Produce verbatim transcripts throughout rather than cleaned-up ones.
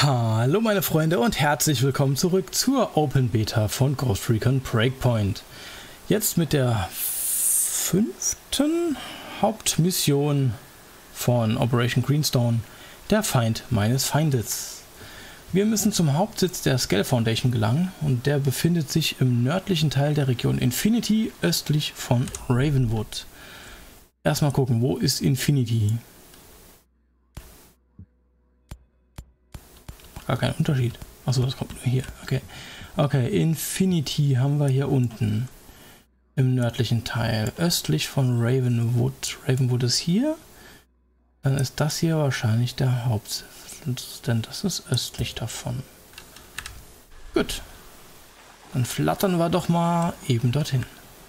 Hallo meine Freunde und herzlich willkommen zurück zur Open Beta von Ghost Recon Breakpoint. Jetzt mit der fünften Hauptmission von Operation Greenstone, der Feind meines Feindes. Wir müssen zum Hauptsitz der Skell Foundation gelangen und der befindet sich im nördlichen Teil der Region Infinity, östlich von Ravenwood. Erstmal gucken, wo ist Infinity? Gar kein Unterschied. Achso, das kommt nur hier. Okay. Okay, Infinity haben wir hier unten. Im nördlichen Teil. Östlich von Ravenwood. Ravenwood ist hier. Dann ist das hier wahrscheinlich der Hauptsitz. Denn das ist östlich davon. Gut. Dann flattern wir doch mal eben dorthin.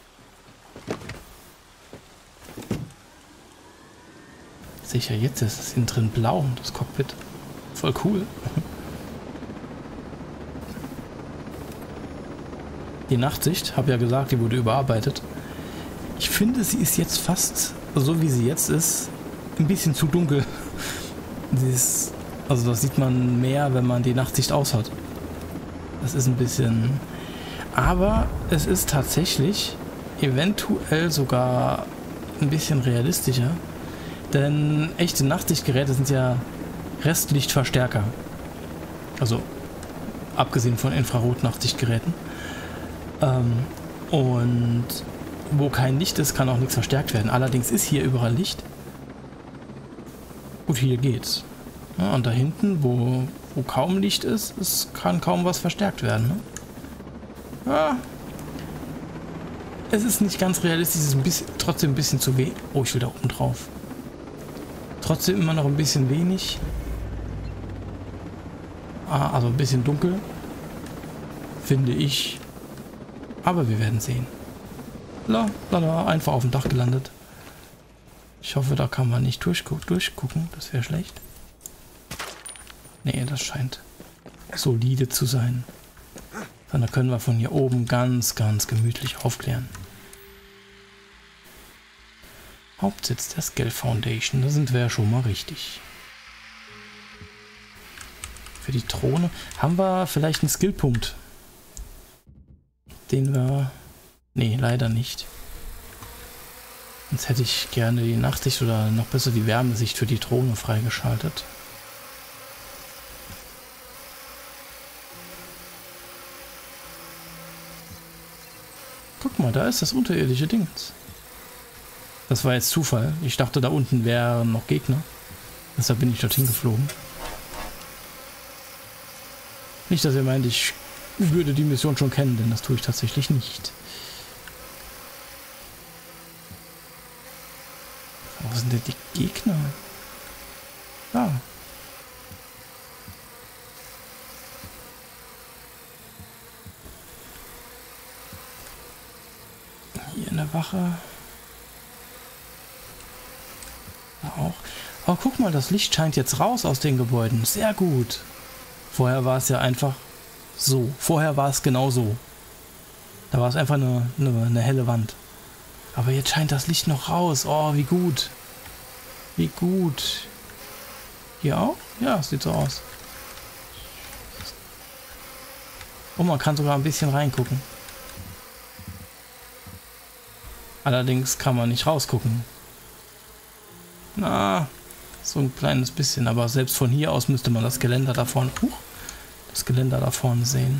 Sicher, jetzt ist es innen drin blau, das Cockpit. Voll cool. Die Nachtsicht, habe ja gesagt, die wurde überarbeitet. Ich finde, sie ist jetzt fast, so wie sie jetzt ist, ein bisschen zu dunkel. Sie ist, also das sieht man mehr, wenn man die Nachtsicht aus hat. Das ist ein bisschen... Aber es ist tatsächlich eventuell sogar ein bisschen realistischer. Denn echte Nachtsichtgeräte sind ja Restlichtverstärker. Also abgesehen von Infrarot-Nachtsichtgeräten. Ähm, und wo kein Licht ist, kann auch nichts verstärkt werden. Allerdings ist hier überall Licht. Gut, hier geht's. Ja, und da hinten, wo, wo kaum Licht ist, es kann kaum was verstärkt werden. Ne? Ja. Es ist nicht ganz realistisch, es ist ein bisschen, trotzdem ein bisschen zu wenig. Oh, ich will da oben drauf. Trotzdem immer noch ein bisschen wenig. Ah, also ein bisschen dunkel. Finde ich. Aber wir werden sehen. La, la, la, einfach auf dem Dach gelandet. Ich hoffe, da kann man nicht durchgu durchgucken. Das wäre schlecht. Nee, das scheint solide zu sein. Dann können wir von hier oben ganz, ganz gemütlich aufklären. Hauptsitz der Skell Foundation. Da sind wir ja schon mal richtig. Für die Drohne haben wir vielleicht einen Skillpunkt. Den wir... Nee, leider nicht. Sonst hätte ich gerne die Nachtsicht oder noch besser die Wärmesicht für die Drohne freigeschaltet. Guck mal, da ist das unterirdische Ding. Das war jetzt Zufall. Ich dachte, da unten wären noch Gegner. Deshalb bin ich dorthin geflogen. Nicht, dass ihr meint, ich würde die Mission schon kennen, denn das tue ich tatsächlich nicht. Wo sind denn die Gegner? Ah. Hier in der Wache. Da auch. Aber guck mal, das Licht scheint jetzt raus aus den Gebäuden. Sehr gut. Vorher war es ja einfach so. Vorher war es genau so. Da war es einfach eine, eine, eine helle Wand. Aber jetzt scheint das Licht noch raus. Oh, wie gut. Wie gut. Hier auch? Ja, sieht so aus. Oh, man kann sogar ein bisschen reingucken. Allerdings kann man nicht rausgucken. Na, so ein kleines bisschen. Aber selbst von hier aus müsste man das Geländer da vorne... Huch, das Geländer da vorne sehen.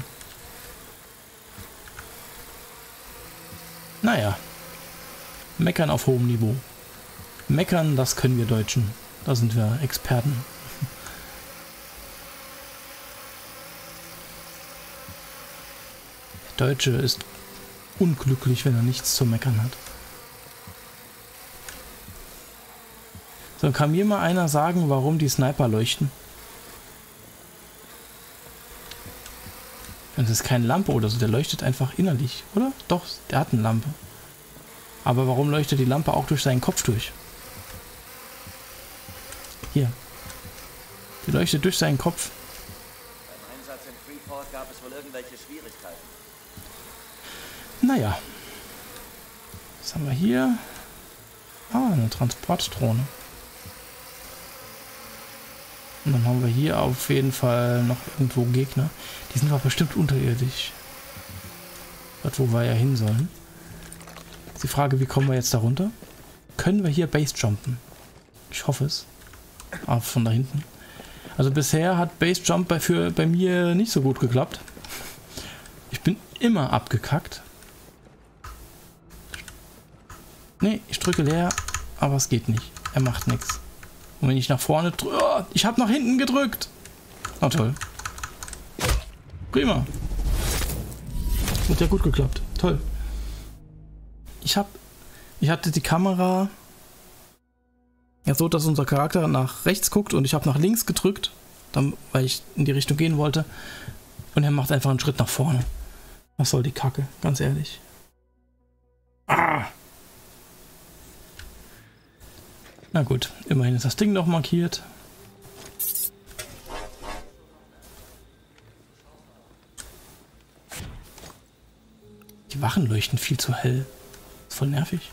Naja. Meckern auf hohem Niveau. Meckern, das können wir Deutschen. Da sind wir Experten. Der Deutsche ist unglücklich, wenn er nichts zu meckern hat. So, kann mir mal einer sagen, warum die Sniper leuchten? Das ist keine Lampe oder so, der leuchtet einfach innerlich, oder? Doch, der hat eine Lampe. Aber warum leuchtet die Lampe auch durch seinen Kopf durch? Hier. Die leuchtet durch seinen Kopf. Beim Einsatz in Freeport gab es wohl irgendwelche Schwierigkeiten. Naja. Was haben wir hier? Ah, eine Transportdrohne. Und dann haben wir hier auf jeden Fall noch irgendwo Gegner. Die sind aber bestimmt unterirdisch. Dort, wo wir ja hin sollen. Ist die Frage, wie kommen wir jetzt da runter? Können wir hier Base jumpen? Ich hoffe es. Aber von da hinten. Also bisher hat Base Jump bei, für, bei mir nicht so gut geklappt. Ich bin immer abgekackt. Nee, ich drücke leer, aber es geht nicht. Er macht nichts. Und wenn ich nach vorne drücke... Oh, ich habe nach hinten gedrückt. Oh, toll. Prima. Hat ja gut geklappt. Toll. Ich habe... Ich hatte die Kamera... Ja, so, dass unser Charakter nach rechts guckt und ich habe nach links gedrückt, dann, weil ich in die Richtung gehen wollte. Und er macht einfach einen Schritt nach vorne. Was soll die Kacke, ganz ehrlich. Ah! Na gut, immerhin ist das Ding noch markiert. Die Wachen leuchten viel zu hell. Ist voll nervig.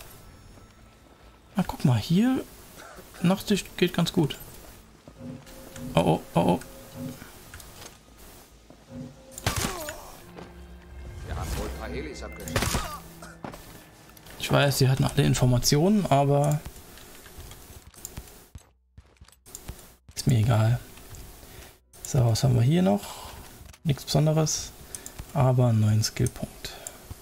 Na, guck mal, hier Nachtsicht geht ganz gut. Oh, oh, oh, oh. Wir haben wohl ein paar Helis abgeschossen. Ich weiß, sie hatten alle Informationen, aber ist mir egal. So, was haben wir hier noch? Nichts Besonderes, aber einen neuen Skillpunkt.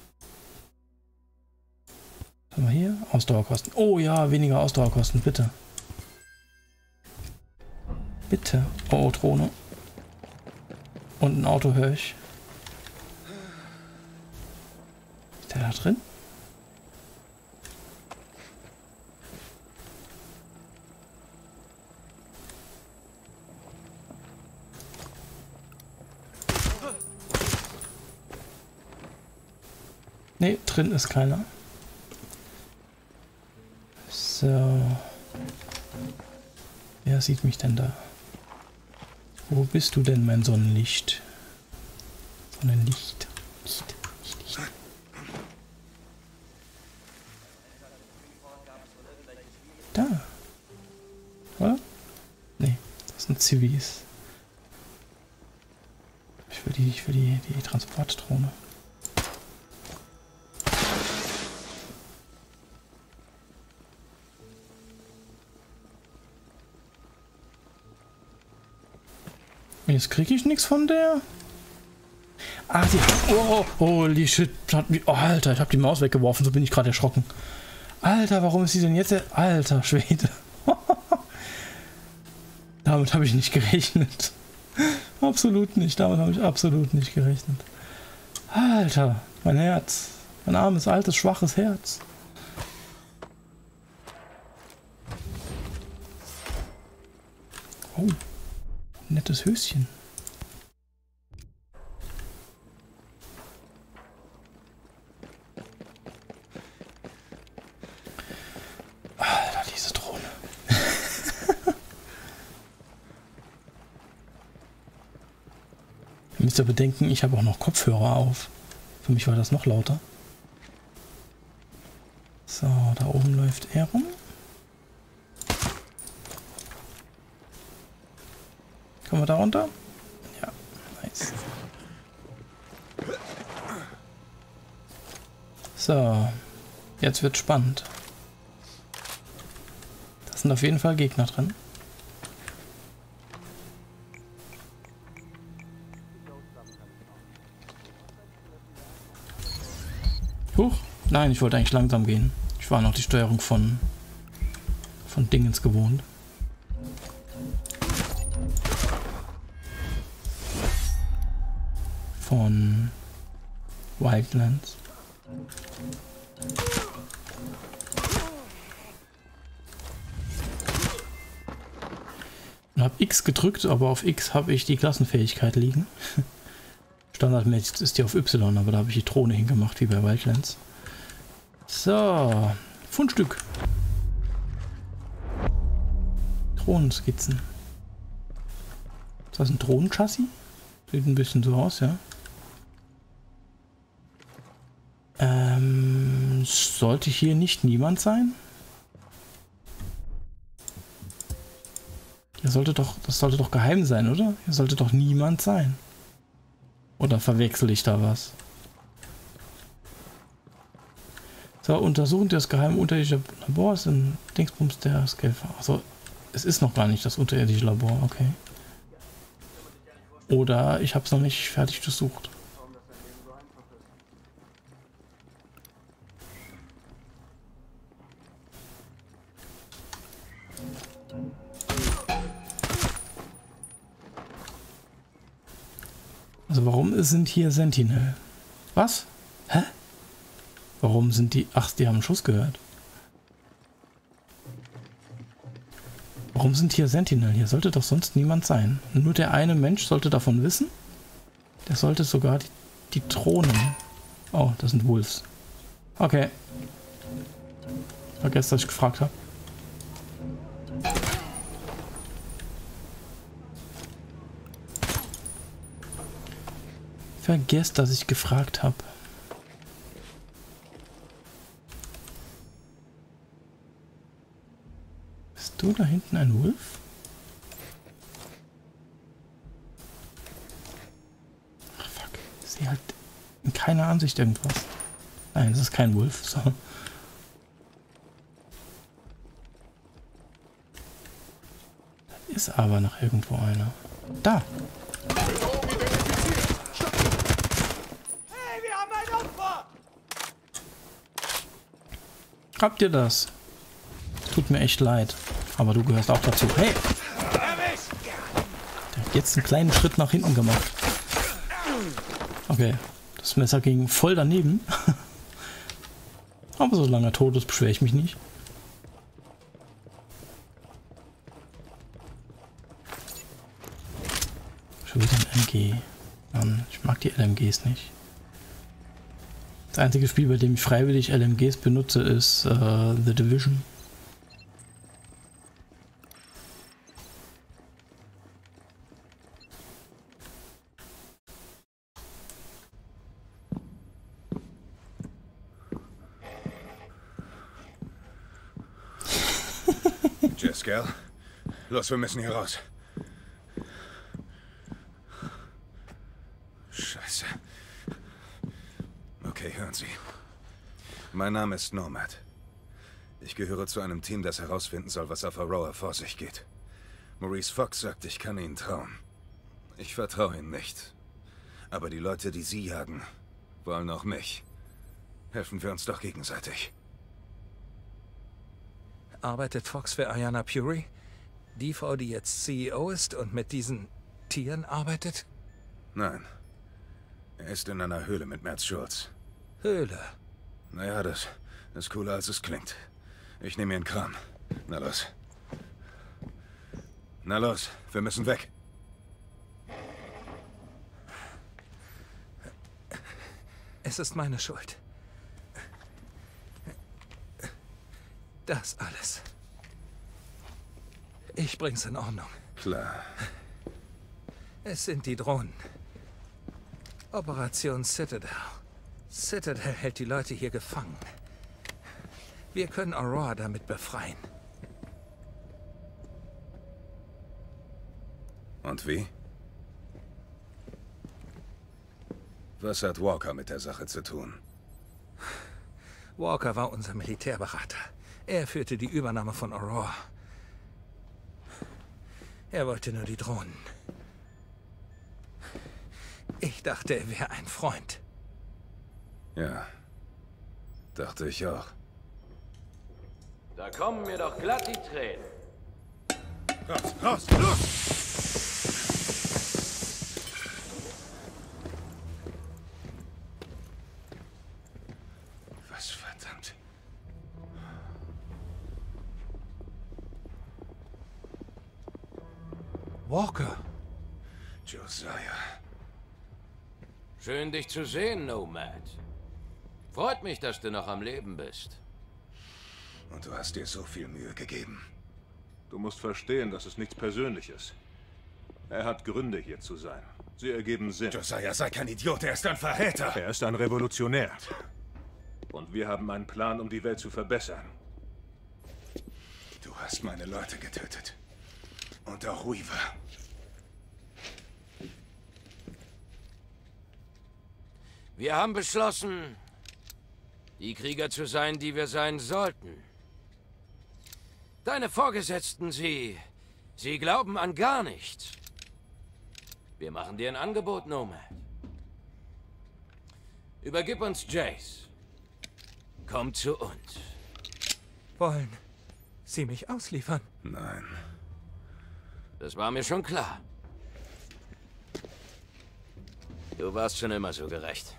Was haben wir hier? Ausdauerkosten. Oh ja, weniger Ausdauerkosten, bitte. Bitte. Oh, Drohne. Und ein Auto höre ich. Ist der da drin? Ne, drin ist keiner. So. Wer sieht mich denn da? Wo bist du denn, mein Sonnenlicht? Sonnenlicht. Licht, Licht, Licht. Da. Oder? Nee, das sind Zivis. Ich will die, ich will die, die Transportdrohne. Jetzt kriege ich nichts von der. Ah, die hat... Oh, holy shit. Oh, Alter, ich habe die Maus weggeworfen, so bin ich gerade erschrocken. Alter, warum ist sie denn jetzt... Alter Schwede. Damit habe ich nicht gerechnet. Absolut nicht. Damit habe ich absolut nicht gerechnet. Alter, mein Herz. Mein armes, altes, schwaches Herz. Oh. Nettes Höschen. Alter, diese Drohne. Ihr müsst ja bedenken, ich habe auch noch Kopfhörer auf. Für mich war das noch lauter. So, da oben läuft er rum. Kommen wir da runter? Ja, nice. So, jetzt wird spannend. Da sind auf jeden Fall Gegner drin. Huch, nein, ich wollte eigentlich langsam gehen. Ich war noch die Steuerung von, von Dingens gewohnt. Von Wildlands. Und habe X gedrückt, aber auf X habe ich die Klassenfähigkeit liegen. Standardmäßig ist die auf Y, aber da habe ich die Drohne hingemacht, wie bei Wildlands. So, Fundstück. Drohnenskizzen. Ist das ein Drohnenchassis? Sieht ein bisschen so aus, ja. Ähm, sollte hier nicht niemand sein? Die Hier sollte doch, das sollte doch geheim sein, oder? Hier sollte doch niemand sein. Oder verwechsel ich da was? So, untersuchen das geheime unterirdische Labor ist in Dingsbums der Scalfer. Also, es ist noch gar nicht das unterirdische Labor, okay. Oder ich habe es noch nicht fertig durchsucht. Also warum sind hier Sentinel? Was? Hä? Warum sind die... Ach, die haben einen Schuss gehört. Warum sind hier Sentinel? Hier sollte doch sonst niemand sein. Nur der eine Mensch sollte davon wissen. Der sollte sogar die, die Drohnen... Oh, das sind Wolves. Okay. Vergesst, dass ich gefragt habe. Vergesst, dass ich gefragt habe. Bist du da hinten ein Wolf? Ach fuck, ich sehe halt in keiner Ansicht irgendwas. Nein, das ist kein Wolf. So. Da ist aber noch irgendwo einer. Da! Habt ihr das? Tut mir echt leid. Aber du gehörst auch dazu. Hey! Der hat jetzt einen kleinen Schritt nach hinten gemacht. Okay. Das Messer ging voll daneben. Aber solange er tot ist, beschwere ich mich nicht. Schon wieder ein M G. Mann, ich mag die L M Gs nicht. Das einzige Spiel, bei dem ich freiwillig L M Gs benutze, ist uh, The Division. Jess, gell? Los, wir müssen hier raus. Scheiße. Okay, hören Sie. Mein Name ist Nomad. Ich gehöre zu einem Team, das herausfinden soll, was auf Aurora vor sich geht. Maurice Fox sagt, ich kann Ihnen trauen. Ich vertraue ihm nicht. Aber die Leute, die Sie jagen, wollen auch mich. Helfen wir uns doch gegenseitig. Arbeitet Fox für Ayanna Puri? Die Frau, die jetzt C E O ist und mit diesen Tieren arbeitet? Nein. Er ist in einer Höhle mit Matt Schultz. Höhle? Naja, das ist cooler, als es klingt. Ich nehme ihren Kram. Na los. Na los, wir müssen weg. Es ist meine Schuld. Das alles. Ich bring's in Ordnung. Klar. Es sind die Drohnen. Operation Citadel. Citadel hält die Leute hier gefangen. Wir können Aurora damit befreien. Und wie? Was hat Walker mit der Sache zu tun? Walker war unser Militärberater. Er führte die Übernahme von Aurora. Er wollte nur die Drohnen. Ich dachte, er wäre ein Freund. Ja, dachte ich auch. Da kommen mir doch glatt die Tränen. Raus, raus, los! Was verdammt? Walker. Josiah. Schön, dich zu sehen, Nomad. Freut mich, dass du noch am Leben bist. Und du hast dir so viel Mühe gegeben. Du musst verstehen, dass es nichts Persönliches. Er hat Gründe, hier zu sein. Sie ergeben Sinn. Josiah, sei kein Idiot, er ist ein Verräter. Er ist ein Revolutionär. Und wir haben einen Plan, um die Welt zu verbessern. Du hast meine Leute getötet. Und auch Weaver. Wir haben beschlossen, die Krieger zu sein, die wir sein sollten. Deine Vorgesetzten, sie... sie glauben an gar nichts. Wir machen dir ein Angebot, Nomad. Übergib uns Jace. Komm zu uns. Wollen Sie mich ausliefern? Nein. Das war mir schon klar. Du warst schon immer so gerecht.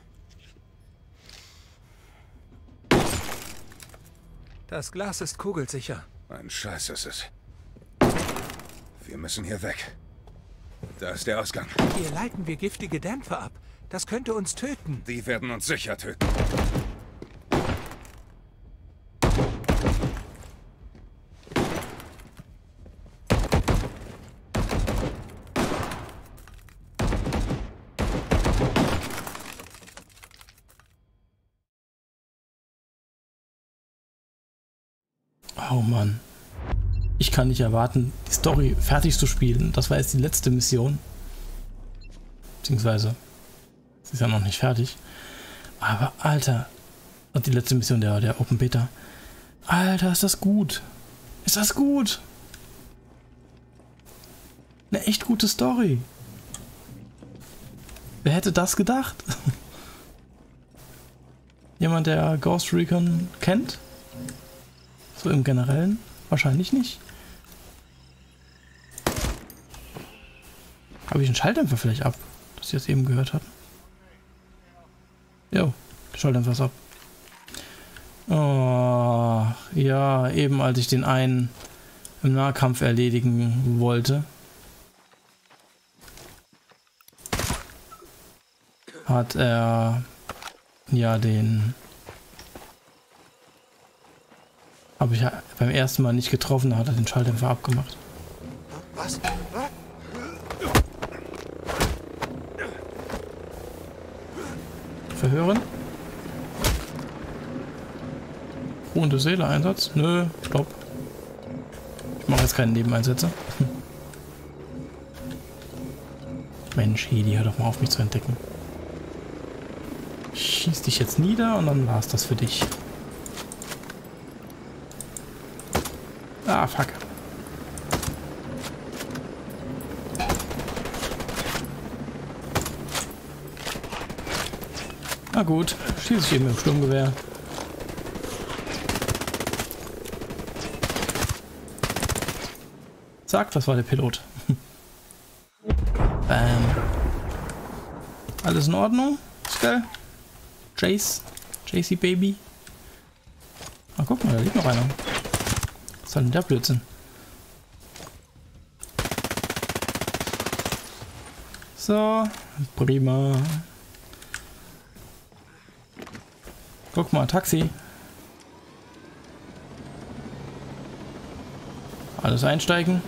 Das Glas ist kugelsicher. Ein Scheiß ist es. Wir müssen hier weg. Da ist der Ausgang. Hier leiten wir giftige Dämpfe ab. Das könnte uns töten. Die werden uns sicher töten. Oh Mann. Ich kann nicht erwarten, die Story fertig zu spielen. Das war jetzt die letzte Mission. Beziehungsweise, sie ist ja noch nicht fertig. Aber Alter, und die letzte Mission der, der Open Beta. Alter, ist das gut. Ist das gut. Eine echt gute Story. Wer hätte das gedacht? Jemand, der Ghost Recon kennt? So im Generellen? Wahrscheinlich nicht. Habe ich einen Schalldämpfer vielleicht ab? Das Sie jetzt eben gehört hatten. Jo, der Schalldämpfer ist ab. Oh, ja, eben als ich den einen im Nahkampf erledigen wollte, hat er ja den... Habe ich ja beim ersten Mal nicht getroffen, da hat er den Schalldämpfer abgemacht. Was? Verhören? Ruhende Seele Einsatz? Nö, stopp. Ich mache jetzt keine Nebeneinsätze. Hm. Mensch, Heli, hör doch mal auf mich zu entdecken. Ich schieß dich jetzt nieder und dann war's das für dich. Ah, fuck. Na gut, schieße ich eben im Sturmgewehr. Zack, das war der Pilot. Bam. Alles in Ordnung? Skull? Jace? J C Baby? Ah, guck mal, da liegt noch einer. Was ist denn der Blödsinn? So, prima. Guck mal, Taxi. Alles einsteigen.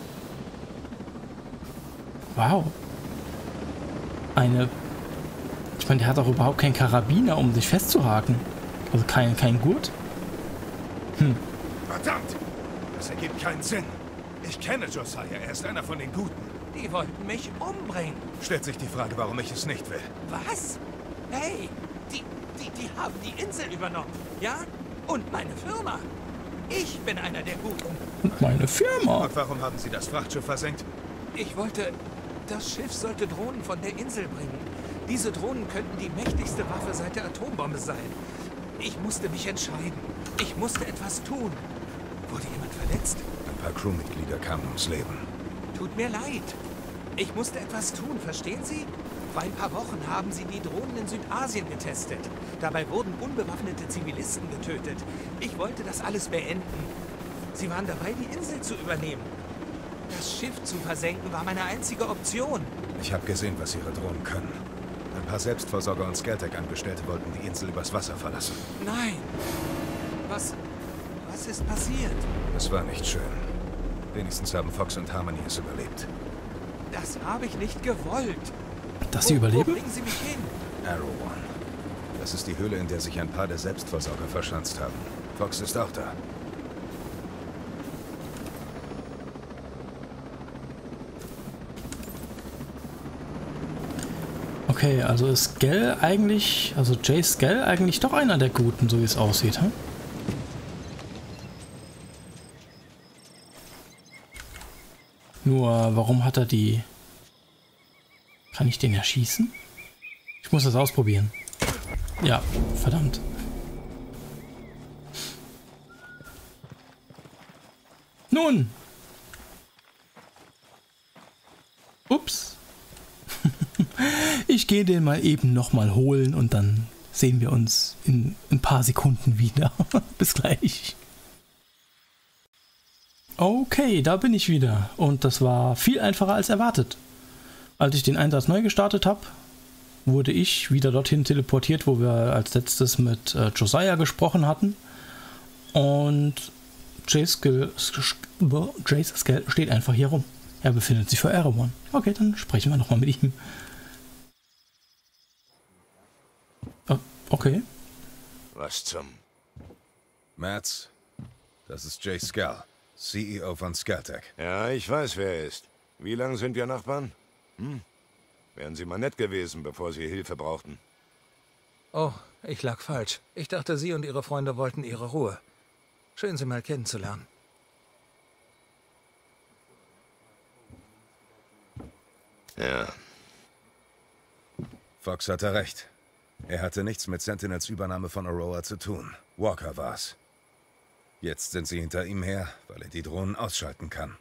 Wow. Eine... Ich meine, der hat auch überhaupt keinen Karabiner, um sich festzuhaken. Also kein, kein Gurt. Hm. Verdammt! Das ergibt keinen Sinn. Ich kenne Josiah, er ist einer von den Guten. Die wollten mich umbringen. Stellt sich die Frage, warum ich es nicht will. Was? Hey, die, die, die haben die Insel übernommen, ja? Und meine Firma. Ich bin einer der Guten. Und meine Firma. Und warum haben Sie das Frachtschiff versenkt? Ich wollte... Das Schiff sollte Drohnen von der Insel bringen. Diese Drohnen könnten die mächtigste Waffe seit der Atombombe sein. Ich musste mich entscheiden. Ich musste etwas tun. Wurde jemand verletzt? Ein paar Crewmitglieder kamen ums Leben. Tut mir leid. Ich musste etwas tun, verstehen Sie? Vor ein paar Wochen haben sie die Drohnen in Südasien getestet. Dabei wurden unbewaffnete Zivilisten getötet. Ich wollte das alles beenden. Sie waren dabei, die Insel zu übernehmen. Das Schiff zu versenken war meine einzige Option. Ich habe gesehen, was Ihre Drohnen können. Ein paar Selbstversorger und Skeltec-Angestellte wollten die Insel übers Wasser verlassen. Nein. Was... was ist passiert? Es war nicht schön. Wenigstens haben Fox und Harmony es überlebt. Das habe ich nicht gewollt. Dass sie Wo, überleben? Wo bringen Sie mich hin? Arrow One. Das ist die Höhle, in der sich ein paar der Selbstversorger verschanzt haben. Fox ist auch da. Okay, also ist Skell eigentlich, also Jay Skell eigentlich doch einer der Guten, so wie es aussieht, hm? Nur, warum hat er die... Kann ich den erschießen? Ich muss das ausprobieren. Ja, verdammt. Nun! Ups. Ich gehe den mal eben nochmal holen und dann sehen wir uns in ein paar Sekunden wieder. Bis gleich. Okay, da bin ich wieder. Und das war viel einfacher als erwartet. Als ich den Einsatz neu gestartet habe, wurde ich wieder dorthin teleportiert, wo wir als letztes mit äh, Josiah gesprochen hatten. Und Jay Skell steht einfach hier rum. Er befindet sich vor Erewhon. Okay, dann sprechen wir nochmal mit ihm. Oh, okay. Was zum... Mads, das ist Jay Skell, C E O von Skelltech. Ja, ich weiß, wer er ist. Wie lange sind wir Nachbarn? Hm? Wären Sie mal nett gewesen, bevor Sie Hilfe brauchten. Oh, ich lag falsch. Ich dachte, Sie und Ihre Freunde wollten Ihre Ruhe. Schön, Sie mal kennenzulernen. Ja. Fox hatte recht. Er hatte nichts mit Sentinels Übernahme von Aurora zu tun. Walker war's. Jetzt sind sie hinter ihm her, weil er die Drohnen ausschalten kann.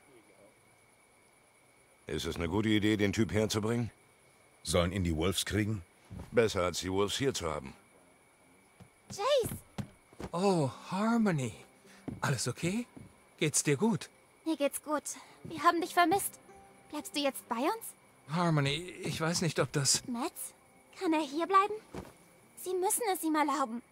Ist es eine gute Idee, den Typ herzubringen? Sollen ihn die Wolves kriegen? Besser, als die Wolves hier zu haben. Jace! Oh, Harmony. Alles okay? Geht's dir gut? Mir geht's gut. Wir haben dich vermisst. Bleibst du jetzt bei uns? Harmony, ich weiß nicht, ob das... Mads? Kann er hier bleiben? Sie müssen es ihm erlauben.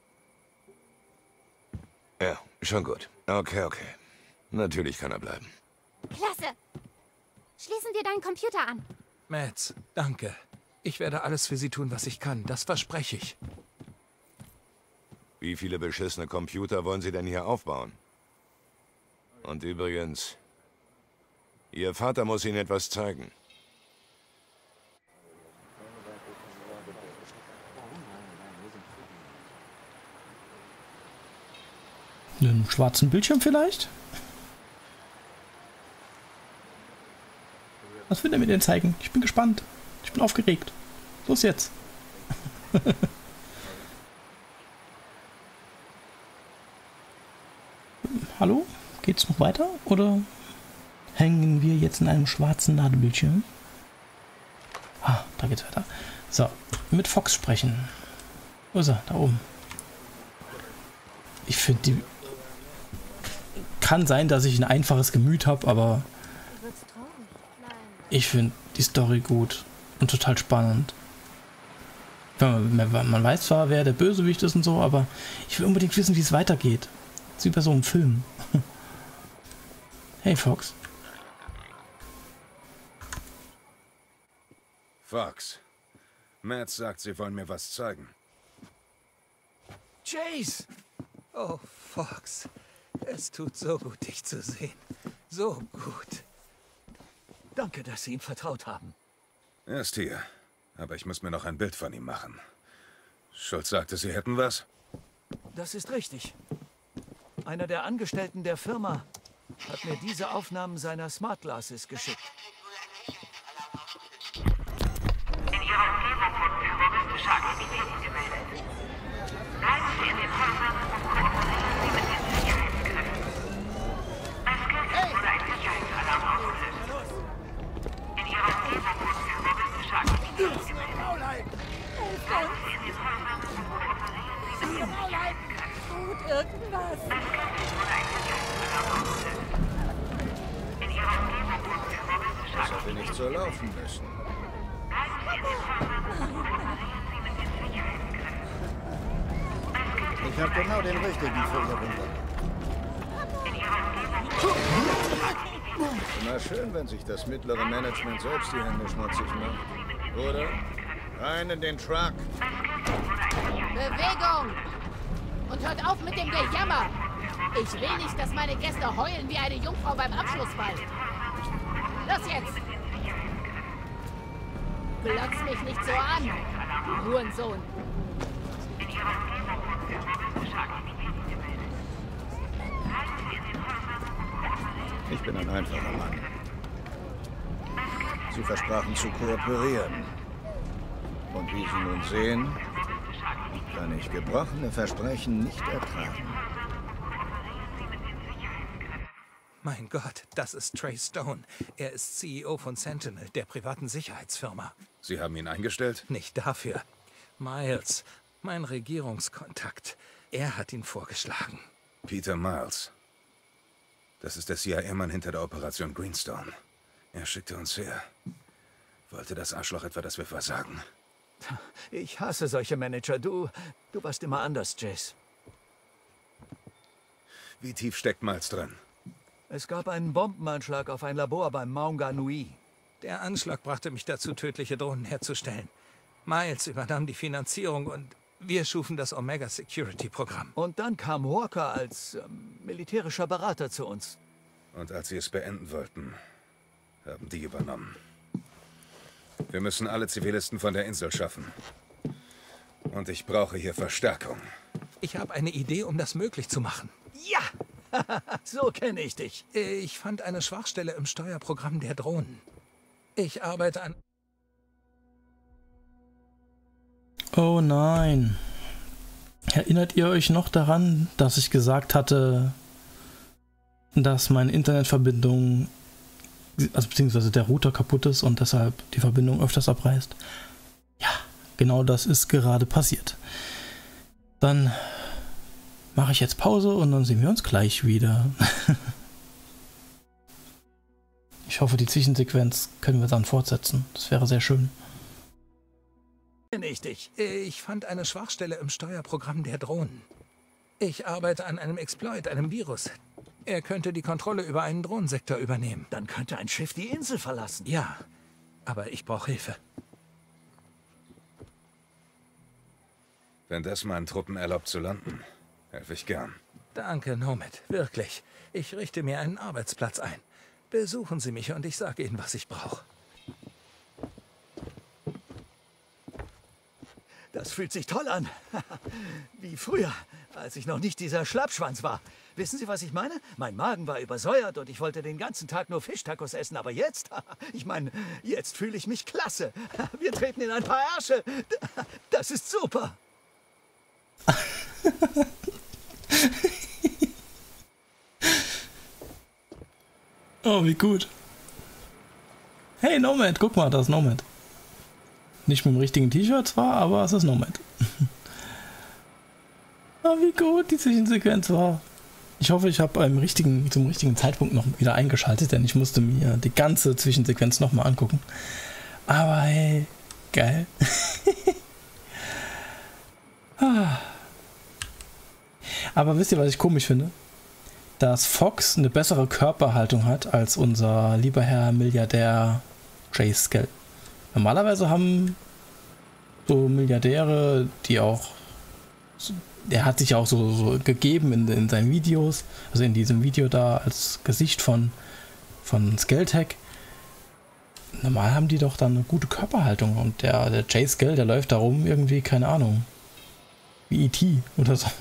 Ja, schon gut. Okay, okay. Natürlich kann er bleiben. Klasse! Schließen wir deinen Computer an. Mads, danke. Ich werde alles für Sie tun, was ich kann. Das verspreche ich. Wie viele beschissene Computer wollen Sie denn hier aufbauen? Und übrigens, Ihr Vater muss Ihnen etwas zeigen. Einen schwarzen Bildschirm vielleicht? Was will er mir denn zeigen? Ich bin gespannt. Ich bin aufgeregt. Los jetzt. Hallo? Geht's noch weiter? Oder hängen wir jetzt in einem schwarzen Ladebildschirm? Ah, da geht's weiter. So, mit Fox sprechen. Wo ist er? Da oben. Ich finde die... Kann sein, dass ich ein einfaches Gemüt habe, aber ich finde die Story gut und total spannend. Man, man weiß zwar, wer der Bösewicht ist und so, aber ich will unbedingt wissen, wie es weitergeht. Das ist wie bei so einem Film. Hey, Fox. Fox. Mads sagt, sie wollen mir was zeigen. Jace! Oh, Fox. Es tut so gut, dich zu sehen. So gut. Danke, dass Sie ihm vertraut haben. Er ist hier. Aber ich muss mir noch ein Bild von ihm machen. Schultz sagte, Sie hätten was? Das ist richtig. Einer der Angestellten der Firma hat mir diese Aufnahmen seiner Smart Glasses geschickt. In Ihrer Umgebung wurden terroristische Aktivitäten gemeldet. Bleiben Sie in den Häusern und kooperieren Sie mit den Sicherheitskräften. Bei Skelltech wurde ein Sicherheitsalarm ausgelöst. In Ihrer Umgebung wurden terroristische Aktivitäten gemeldet. Bleiben Sie in den Häusern und kooperieren Sie mit den Sicherheitskräften. Tut irgendwas. Bei Skelltech wurde ein Sicherheitsalarm ausgelöst. In Ihrer Umgebung wurden terroristische Das hätte nicht so laufen müssen. Bleiben Sie in den Häusern und kooperieren Sie mit den Sicherheitskräften. Ich habe genau den richtigen für Ihre Runde. Na schön, wenn sich das mittlere Management selbst die Hände schmutzig macht. Oder? Rein in den Truck. Bewegung! Und hört auf mit dem Gejammer! Ich will nicht, dass meine Gäste heulen wie eine Jungfrau beim Abschlussball. Los jetzt! Glotz mich nicht so an, du Hurensohn. Ich bin ein einfacher Mann. Sie versprachen zu kooperieren. Und wie Sie nun sehen, kann ich gebrochene Versprechen nicht ertragen. Mein Gott, das ist Trey Stone. Er ist C E O von Sentinel, der privaten Sicherheitsfirma. Sie haben ihn eingestellt? Nicht dafür. Miles, mein Regierungskontakt. Er hat ihn vorgeschlagen. Peter Miles. Das ist der C I A-Mann hinter der Operation Greenstone. Er schickte uns her. Wollte das Arschloch etwa, dass wir versagen? Ich hasse solche Manager. Du, du warst immer anders, Jace. Wie tief steckt Miles drin? Es gab einen Bombenanschlag auf ein Labor beim Maunga Nui. Der Anschlag brachte mich dazu, tödliche Drohnen herzustellen. Miles übernahm die Finanzierung und wir schufen das Omega Security Programm. Und dann kam Walker als ähm, militärischer Berater zu uns. Und als sie es beenden wollten, haben die übernommen. Wir müssen alle Zivilisten von der Insel schaffen. Und ich brauche hier Verstärkung. Ich habe eine Idee, um das möglich zu machen. Ja! So kenne ich dich. Ich fand eine Schwachstelle im Steuerprogramm der Drohnen. Ich arbeite an... Oh nein. Erinnert ihr euch noch daran, dass ich gesagt hatte, dass meine Internetverbindung, also beziehungsweise der Router kaputt ist und deshalb die Verbindung öfters abreißt? Ja, genau das ist gerade passiert. Dann mache ich jetzt Pause und dann sehen wir uns gleich wieder. Ich hoffe, die Zwischensequenz können wir dann fortsetzen. Das wäre sehr schön. Ich dich. Ich fand eine Schwachstelle im Steuerprogramm der Drohnen. Ich arbeite an einem Exploit, einem Virus. Er könnte die Kontrolle über einen Drohnensektor übernehmen. Dann könnte ein Schiff die Insel verlassen. Ja, aber ich brauche Hilfe. Wenn das meinen Truppen erlaubt zu landen, helfe ich gern. Danke, Nomad. Wirklich. Ich richte mir einen Arbeitsplatz ein. Besuchen Sie mich und ich sage Ihnen, was ich brauche. Das fühlt sich toll an. Wie früher, als ich noch nicht dieser Schlappschwanz war. Wissen Sie, was ich meine? Mein Magen war übersäuert und ich wollte den ganzen Tag nur Fischtacos essen. Aber jetzt, ich meine, jetzt fühle ich mich klasse. Wir treten in ein paar Ärsche. Das ist super. Oh, wie gut. Hey, Nomad, guck mal, das ist Nomad. Nicht mit dem richtigen T-Shirt zwar, aber es ist Nomad. Oh, wie gut die Zwischensequenz war. Ich hoffe, ich habe zum richtigen, zum richtigen Zeitpunkt noch wieder eingeschaltet, denn ich musste mir die ganze Zwischensequenz nochmal angucken. Aber hey, geil. Aber wisst ihr, was ich komisch finde? Dass Fox eine bessere Körperhaltung hat als unser lieber Herr Milliardär Jace Skell. Normalerweise haben so Milliardäre, die auch, der hat sich ja auch so, so gegeben in, in seinen Videos, also in diesem Video da als Gesicht von, von Skelltech. Normal haben die doch dann eine gute Körperhaltung und der, der Jace Skell, der läuft da rum irgendwie, keine Ahnung, wie E T oder so.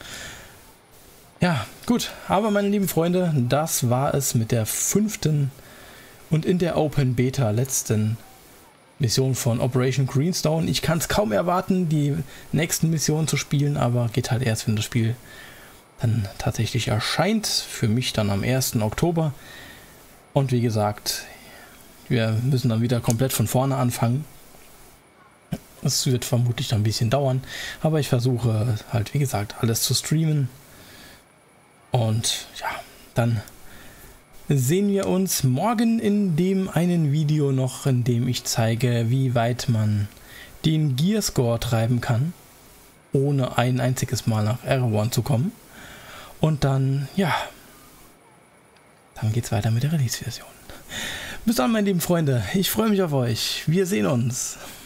Ja, gut, aber meine lieben Freunde, das war es mit der fünften und in der Open Beta letzten Mission von Operation Greenstone. Ich kann es kaum erwarten, die nächsten Missionen zu spielen, aber geht halt erst, wenn das Spiel dann tatsächlich erscheint. Für mich dann am ersten Oktober. Und wie gesagt, wir müssen dann wieder komplett von vorne anfangen. Es wird vermutlich dann ein bisschen dauern, aber ich versuche halt, wie gesagt, alles zu streamen. Und ja, dann sehen wir uns morgen in dem einen Video noch, in dem ich zeige, wie weit man den Gearscore treiben kann, ohne ein einziges Mal nach Erewhon zu kommen. Und dann, ja, dann geht's weiter mit der Release-Version. Bis dann, meine lieben Freunde. Ich freue mich auf euch. Wir sehen uns.